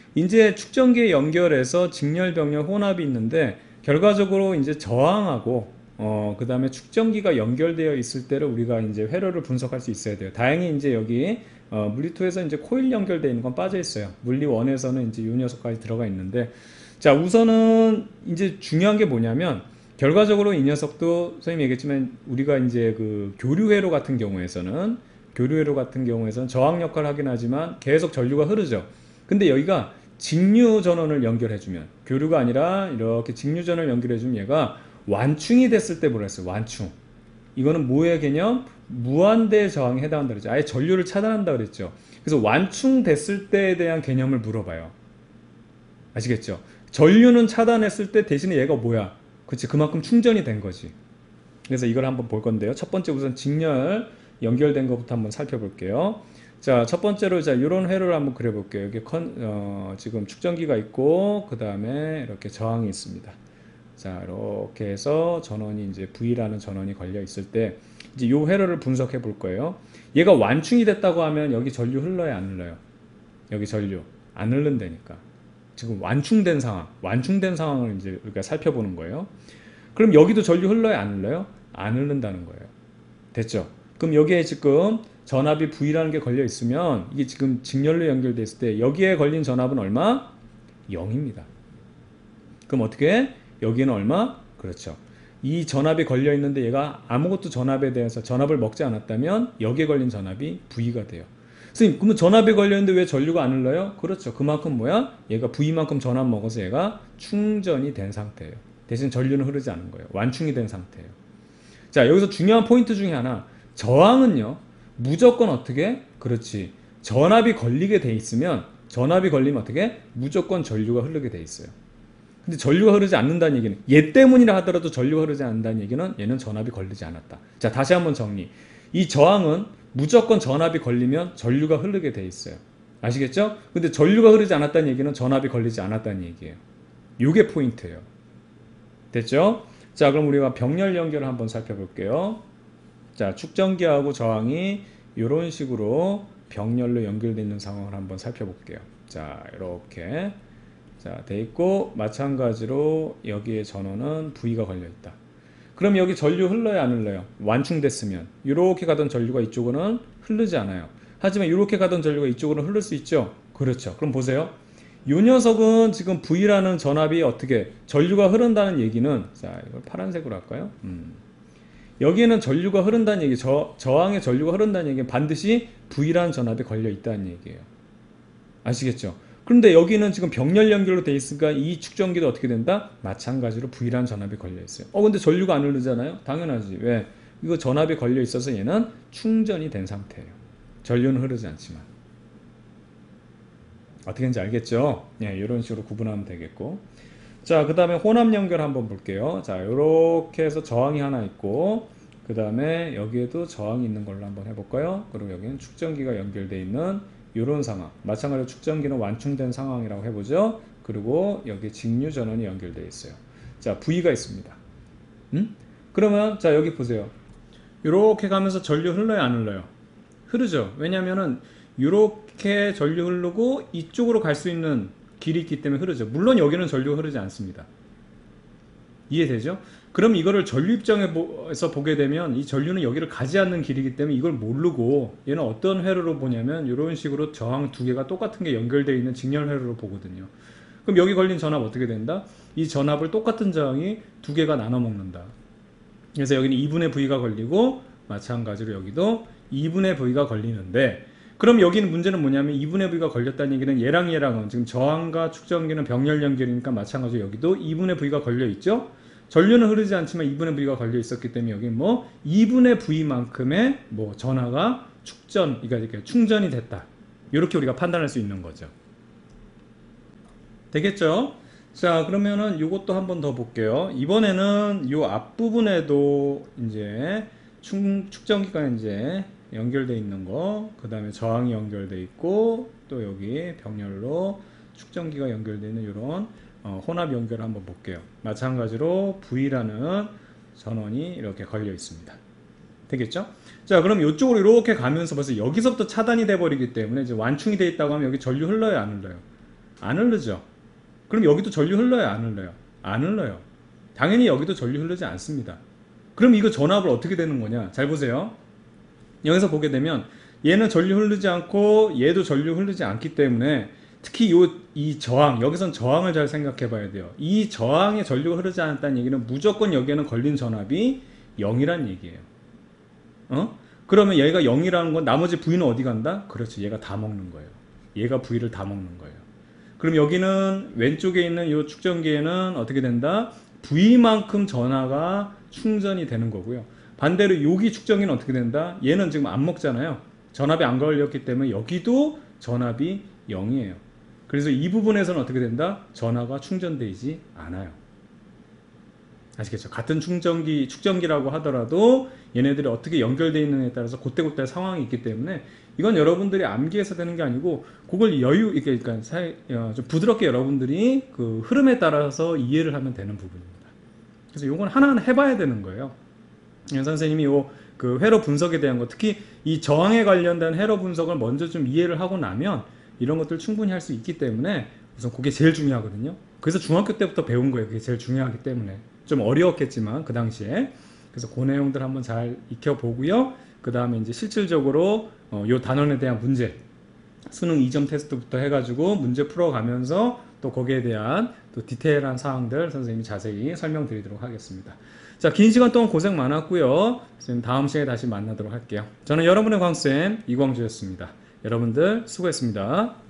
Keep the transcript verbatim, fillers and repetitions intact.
이제 축전기에 연결해서 직렬 병렬 혼합이 있는데 결과적으로 이제 저항하고 어, 그 다음에 축전기가 연결되어 있을 때를 우리가 이제 회로를 분석할 수 있어야 돼요. 다행히 이제 여기 어, 물리이에서 이제 코일 연결되어 있는 건 빠져 있어요. 물리일에서는 이제 이 녀석까지 들어가 있는데, 자, 우선은 이제 중요한 게 뭐냐면 결과적으로 이 녀석도 선생님이 얘기했지만 우리가 이제 그 교류회로 같은 경우에서는 교류회로 같은 경우에서는 저항 역할을 하긴 하지만 계속 전류가 흐르죠. 근데 여기가 직류 전원을 연결해주면, 교류가 아니라 이렇게 직류 전원을 연결해주면 얘가 완충이 됐을 때 뭐라 했어요? 완충. 이거는 뭐의 개념? 무한대 저항에 해당한다 그랬죠. 아예 전류를 차단한다 그랬죠. 그래서 완충됐을 때에 대한 개념을 물어봐요. 아시겠죠? 전류는 차단했을 때 대신에 얘가 뭐야? 그치, 그만큼 충전이 된 거지. 그래서 이걸 한번 볼 건데요. 첫 번째 우선 직렬 연결된 것부터 한번 살펴볼게요. 자, 첫 번째로 자 이런 회로를 한번 그려볼게요. 여기 컨, 어, 지금 축전기가 있고 그 다음에 이렇게 저항이 있습니다. 자, 이렇게 해서 전원이 이제 V라는 전원이 걸려 있을 때 이제 이 회로를 분석해 볼 거예요. 얘가 완충이 됐다고 하면 여기 전류 흘러요, 안 흘러요? 여기 전류 안 흐른다니까. 지금 완충된 상황, 완충된 상황을 이제 우리가 살펴보는 거예요. 그럼 여기도 전류 흘러요, 안 흘러요? 안 흐른다는 거예요. 됐죠? 그럼 여기에 지금 전압이 V라는 게 걸려 있으면 이게 지금 직렬로 연결돼 있을 때 여기에 걸린 전압은 얼마? 영입니다. 그럼 어떻게? 여기는 얼마? 그렇죠. 이 전압이 걸려 있는데 얘가 아무것도 전압에 대해서 전압을 먹지 않았다면 여기에 걸린 전압이 V가 돼요. 선생님, 그러면 전압이 걸려 있는데 왜 전류가 안 흘러요? 그렇죠. 그만큼 뭐야? 얘가 V만큼 전압 먹어서 얘가 충전이 된 상태예요. 대신 전류는 흐르지 않은 거예요. 완충이 된 상태예요. 자, 여기서 중요한 포인트 중에 하나, 저항은요 무조건 어떻게? 그렇지, 전압이 걸리게 돼 있으면, 전압이 걸리면 어떻게? 무조건 전류가 흐르게 돼 있어요. 근데 전류가 흐르지 않는다는 얘기는, 얘 때문이라 하더라도 전류가 흐르지 않는다는 얘기는 얘는 전압이 걸리지 않았다. 자, 다시 한번 정리. 이 저항은 무조건 전압이 걸리면 전류가 흐르게 돼 있어요. 아시겠죠? 근데 전류가 흐르지 않았다는 얘기는 전압이 걸리지 않았다는 얘기예요. 요게 포인트예요. 됐죠? 자, 그럼 우리가 병렬 연결을 한번 살펴볼게요. 자, 축전기하고 저항이 이런 식으로 병렬로 연결되어 있는 상황을 한번 살펴볼게요. 자, 이렇게 자, 돼 있고 마찬가지로 여기에 전원은 V가 걸려 있다. 그럼 여기 전류 흘러요, 안 흘러요? 완충됐으면 이렇게 가던 전류가 이쪽으로는 흐르지 않아요. 하지만 이렇게 가던 전류가 이쪽으로 흐를 수 있죠? 그렇죠. 그럼 보세요. 이 녀석은 지금 V라는 전압이 어떻게 전류가 흐른다는 얘기는, 자, 이걸 파란색으로 할까요? 음. 여기에는 전류가 흐른다는 얘기, 저, 저항의 전류가 흐른다는 얘기는 반드시 V라는 전압이 걸려 있다는 얘기예요. 아시겠죠? 그런데 여기는 지금 병렬 연결로 돼 있으니까 이 축전기도 어떻게 된다? 마찬가지로 V라는 전압이 걸려 있어요. 어, 근데 전류가 안 흐르잖아요? 당연하지. 왜? 이거 전압이 걸려 있어서 얘는 충전이 된 상태예요. 전류는 흐르지 않지만. 어떻게 되는지 알겠죠? 네, 이런 식으로 구분하면 되겠고. 자, 그 다음에 혼합 연결 한번 볼게요. 자, 이렇게 해서 저항이 하나 있고, 그 다음에 여기에도 저항이 있는 걸로 한번 해볼까요? 그리고 여기는 축전기가 연결되어 있는 이런 상황. 마찬가지로 축전기는 완충된 상황이라고 해보죠. 그리고 여기 직류 전원이 연결되어 있어요. 자, V가 있습니다. 음? 그러면 자, 여기 보세요. 이렇게 가면서 전류 흘러요, 안 흘러요? 흐르죠. 왜냐면은 이렇게 전류 흐르고 이쪽으로 갈 수 있는 길이 있기 때문에 흐르죠. 물론 여기는 전류가 흐르지 않습니다. 이해되죠? 그럼 이거를 전류 입장에서 보게 되면 이 전류는 여기를 가지 않는 길이기 때문에 이걸 모르고 얘는 어떤 회로로 보냐면 이런 식으로 저항 두 개가 똑같은 게 연결되어 있는 직렬 회로로 보거든요. 그럼 여기 걸린 전압 어떻게 된다? 이 전압을 똑같은 저항이 두 개가 나눠 먹는다. 그래서 여기는 이분의 V가 걸리고 마찬가지로 여기도 이분의 V가 걸리는데, 그럼 여기는 문제는 뭐냐면 이분의 V가 걸렸다는 얘기는 얘랑 얘랑은 지금 저항과 축전기는 병렬 연결이니까 마찬가지로 여기도 이분의 V가 걸려 있죠. 전류는 흐르지 않지만 이분의 V가 걸려 있었기 때문에 여기 뭐 이분의 V만큼의 뭐 전하가 축전, 그러니까 충전이 됐다. 이렇게 우리가 판단할 수 있는 거죠. 되겠죠? 자, 그러면은 이것도 한번 더 볼게요. 이번에는 이 앞부분에도 이제 축, 축전기가 이제 연결돼 있는 거, 그 다음에 저항이 연결돼 있고, 또 여기 병렬로 축전기가 연결되어 있는 이런 어, 혼합 연결을 한번 볼게요. 마찬가지로 V라는 전원이 이렇게 걸려 있습니다. 되겠죠? 자, 그럼 이쪽으로 이렇게 가면서 벌써 여기서부터 차단이 돼 버리기 때문에 이제 완충이 돼 있다고 하면 여기 전류 흘러요, 안 흘러요? 안 흐르죠. 그럼 여기도 전류 흘러요, 안 흘러요? 안 흘러요. 당연히 여기도 전류 흐르지 않습니다. 그럼 이거 전압을 어떻게 되는 거냐? 잘 보세요. 여기서 보게 되면 얘는 전류 흐르지 않고 얘도 전류 흐르지 않기 때문에 특히 요, 이 저항, 여기선 저항을 잘 생각해 봐야 돼요. 이 저항에 전류가 흐르지 않았다는 얘기는 무조건 여기에는 걸린 전압이 영이란 얘기예요. 어? 그러면 얘가 영이라는 건 나머지 V는 어디 간다? 그렇죠. 얘가 다 먹는 거예요. 얘가 V를 다 먹는 거예요. 그럼 여기는 왼쪽에 있는 이 축전기에는 어떻게 된다? V만큼 전하가 충전이 되는 거고요. 반대로 여기 축전기는 어떻게 된다? 얘는 지금 안 먹잖아요. 전압이 안 걸렸기 때문에 여기도 전압이 영이에요. 그래서 이 부분에서는 어떻게 된다? 전하가 충전되지 않아요. 아시겠죠? 같은 충전기, 축전기라고 하더라도 얘네들이 어떻게 연결되어 있느냐에 따라서 그때그때 상황이 있기 때문에 이건 여러분들이 암기해서 되는 게 아니고 그걸 여유 있게, 그러니까 좀 부드럽게 여러분들이 그 흐름에 따라서 이해를 하면 되는 부분입니다. 그래서 이건 하나하나 해봐야 되는 거예요. 선생님이 요 그 회로 분석에 대한 거, 특히 이 저항에 관련된 회로 분석을 먼저 좀 이해를 하고 나면 이런 것들 충분히 할 수 있기 때문에 우선 그게 제일 중요하거든요. 그래서 중학교 때부터 배운 거예요. 그게 제일 중요하기 때문에. 좀 어려웠겠지만 그 당시에. 그래서 그 내용들 한번 잘 익혀보고요. 그 다음에 이제 실질적으로 어, 요 단원에 대한 문제, 수능 이 점 테스트부터 해가지고 문제 풀어가면서 또 거기에 대한 또 디테일한 사항들 선생님이 자세히 설명드리도록 하겠습니다. 자, 긴 시간 동안 고생 많았고요. 선생님 다음 시간에 다시 만나도록 할게요. 저는 여러분의 광쌤 이광주였습니다. 여러분들 수고했습니다.